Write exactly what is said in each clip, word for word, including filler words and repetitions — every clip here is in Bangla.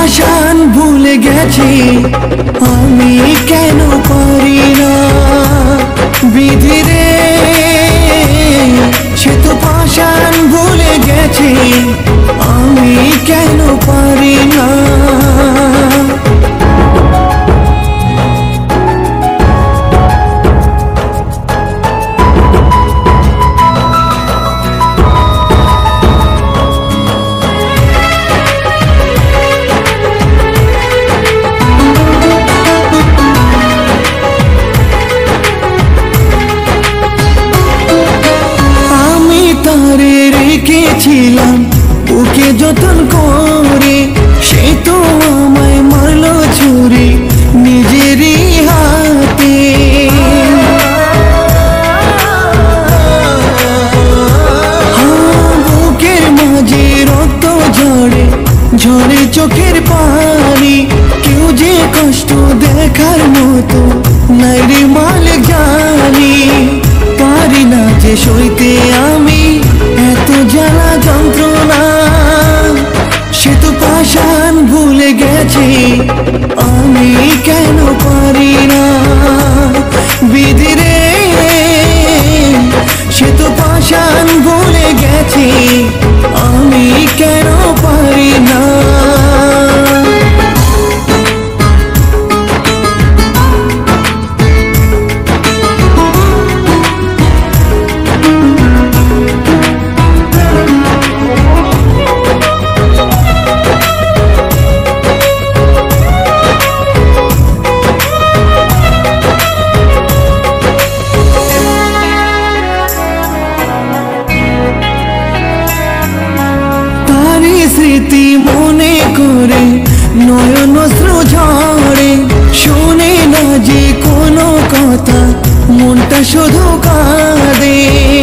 পাষাণ ভুলে গেছি আমি কেন পারি না বিধি রে সে তো পাষাণ ভুলে গেছি আমি কেন পারি না রেখেছিলাম ওকে যতন করে সে তো আমায় মারলো ছুরি নিজেরই হাতে বুকের মাঝে রক্ত ঝরে ঝরে চোখের পানি কেউ যে কষ্ট দেখার মতো নাই রে মালিক জানি পারি না যে সইতে আমি এত জ্বালা যন্ত্রণা সে তো পাষাণ ভুলে গেছে আমি কেন পারি না বিধি রে সে তো পাষাণ ভুলে গেছে আমি কেন পারি না স্মৃতি মনে করে নয়ন অশ্রু ঝরে শুনে না যে কোনো কথা মনটা শুধু কাঁদে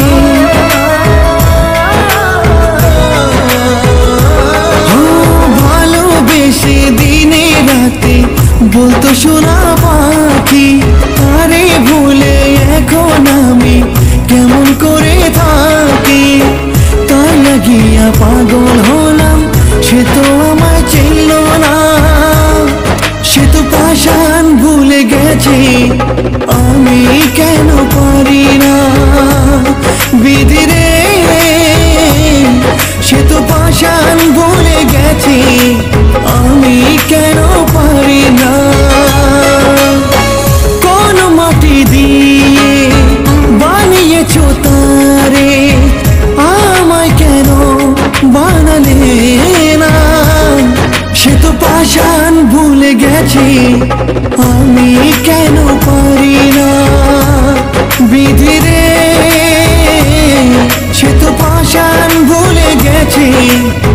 ভালোবেসে দিনে রাতে বলতো শোনা পাখি তারে ভুলে এখন আমি কেমন করে থাকি তার লাগিয়া পাগল হলাম সে তো আমায় চিনল না সে তো পাষাণ ভুলে গেছে আমি কেন পারি না বিধি রে সে তো পাষাণ ভুলে গেছে আমি কেন পারি না কোন মাটি দিয়ে বানিয়েছো তারে আমায় কেন বানালে না সে তো পাষাণ ভুলে গেছে আমি কেন পারি না বিধি রে সে তো পাষাণ ভুলে গেছে